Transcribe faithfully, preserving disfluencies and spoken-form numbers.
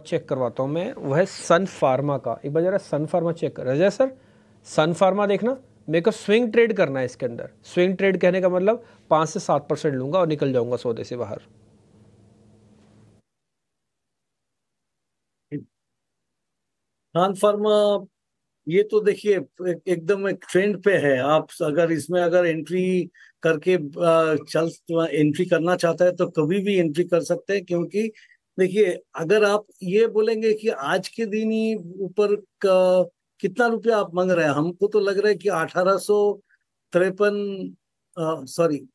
Check करवाता हूँ मैं, वो है सन फार्मा का। एक बार जरा सन फार्मा चेक कर रहे सर। सन फार्मा देखना, मेरे को स्विंग ट्रेड करना है इसके अंदर। स्विंग ट्रेड कहने का मतलब पाँच से सात परसेंट लूंगा और निकल जाऊंगा सौदे से बाहर। ट्रांसफार्मा, ये तो देखिए एक- एकदम एक ट्रेंड पे है। आप अगर इसमें अगर एंट्री करके अ, चल एंट्री करना चाहता है तो कभी भी एंट्री कर सकते हैं, क्योंकि देखिए अगर आप ये बोलेंगे कि आज के दिन ही ऊपर का, कितना रुपया आप मांग रहे हैं, हमको तो लग रहा है कि अठारह सौ तिरपन, सॉरी